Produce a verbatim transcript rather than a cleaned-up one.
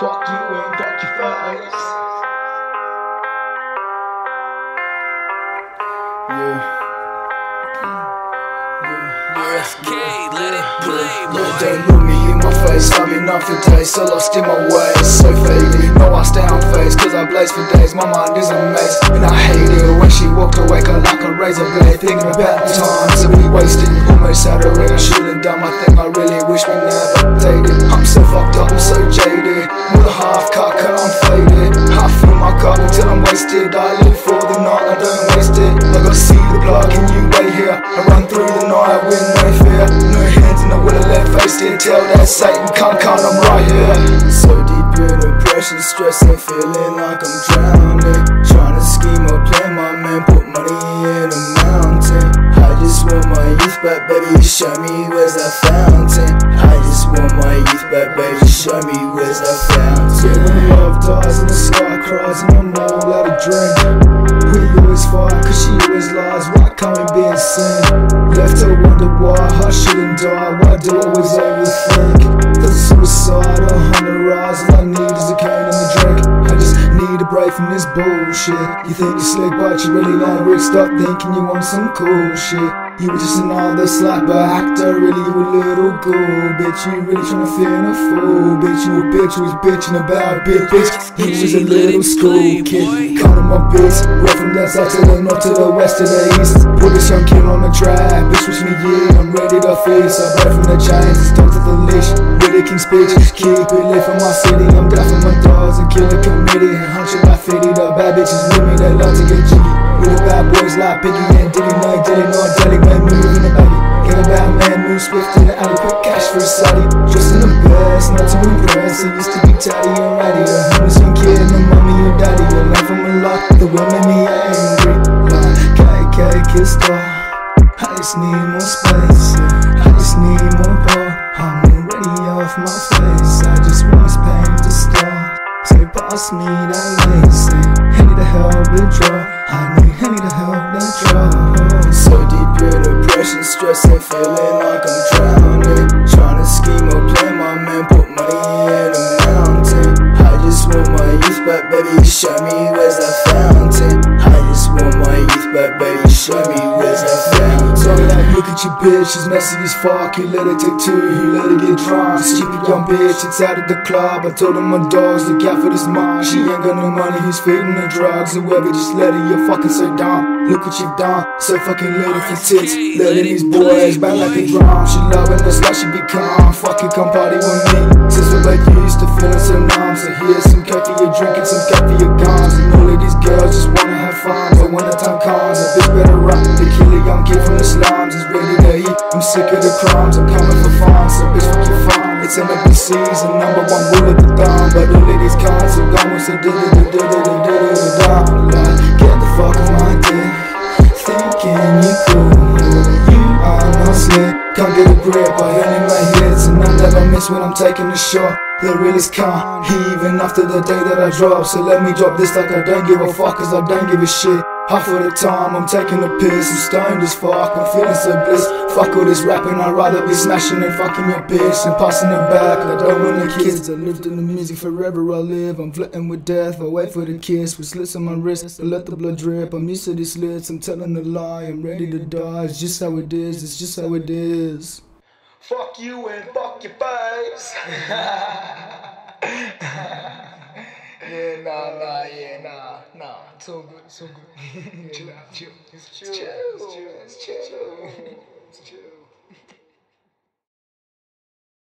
fuck you and fuck your face. Yeah. R S K, let it play, boy. Yeah, don't look me in my face, I've been up for days, so lost in my ways, so faded. No, I stay on face, cause I blaze for days, my mind is a maze. And I hate it when she walked away, cut like a razor blade. Thinking about the times that we wasted, almost had a ring, I should've done my thing, I really wish we never dated. I'm so fucked up, I'm so jaded, with a half cut, cut I'm faded. I fill my cup until I'm wasted, I live for the night, I don't waste it. Like I see the plug, can you wait here? I run through the night with no fear, no hands and I would've let face it. Tell that Satan can't count, I'm right here. So deep in depression, stress and feeling like I'm drowning. Trying to scheme or plan my man, put money in a mountain. I just want my youth back, baby, show me where's that fountain. I just want my youth back, baby, show me where's that fountain. When love dies and the sky cries and I'm all out of drink, we always fight cause she always lies, why can't we be insane? Left to wonder why I shouldn't die, why do I always overthink? There's suicide on the rise, all I need is a cane and a drink. I just need a break from this bullshit. You think you're slick but you really not rich, stop thinking you want some cool shit. You were just another slapper actor, really you a little ghoul, bitch. You really tryna feel a fool, bitch. You a bitch who was bitching about big bitch. You was a little school kid, counting my bits. Went from that side to the north to the west to the east. Put this young kid on the track, bitch switch me in, I'm ready to feast. I break from the chains and stuck to the leash. Really king speech, keep it lit for my city. I'm down for my dogs and kill the committee. And hunch it like fifty, the bad bitches with me, they love to get jiggy. With the bad boys like Biggie and Diddy, no Diddy, no Diddy. Man, move in the baggy, get a bad man, move swift in the alley, quick cash for a saddy. Just in the best, not to impress. I used to be tatty and ratty, a homeless young kid, no mommy or daddy. A life from a lot, the will make me angry. Like K K kissed off, I just need more space, yeah. I just need more power, I'm already off my face. I just want this pain to stop, so pass me that lace. I need to help it draw, I need, I need to help that draw. So deep in depression, stress and feeling like I'm drowning. Trying to scheme or plan my man, put money in a mountain. I just want my youth back, baby, show me where's that fountain. I just want my youth back, baby, show me where's that fountain. So like, look at your bitch, she's messy as fuck. You let it take two, you let it get drunk. Stupid young bitch, it's out at the club. I told her my dogs, look out for this mom. She ain't got no money, who's feeding the drugs? Whoever just let her, you're fucking so dumb. Look what you've done, so fucking little for tits. Letting these boys bang like a drum. She loving us like she be calm. Fucking come party with me, since we're like used to feeling so numb. So here's some cake for your drinking, some cake for your guns. And all of these girls just wanna have fun, but when the time comes, a bitch better run. They kill a young kid from the slums, is ready to eat. I'm sick of the crimes, I'm coming for fun. So bitch fuck your fun. It's M B C's and number one rule of the thumb. But all of these cons are gone, so do do do do do do do do do. Like, get the fuck off my dick, thinking you cool, you are not slick. Can't get a grip, I only make hits, and I never miss when I'm taking a shot. The realest can't, even after the day that I drop. So let me drop this like I don't give a fuck, cause I don't give a shit. Half of the time I'm taking a piss, I'm stoned as fuck, I'm feeling so bliss. Fuck all this rapping, I'd rather be smashing and fucking your bitch and passing it back. I don't want the kids, I lived in the music forever I live. I'm flirting with death, I wait for the kiss with slits on my wrist, I let the blood drip. I'm used to these slits, I'm telling a lie, I'm ready to die. It's just how it is, it's just how it is. Fuck you and fuck your face. Yeah, nah, nah, yeah, nah, nah. It's all good, it's all good. Chill out, chill. It's chill, it's chill, it's chill.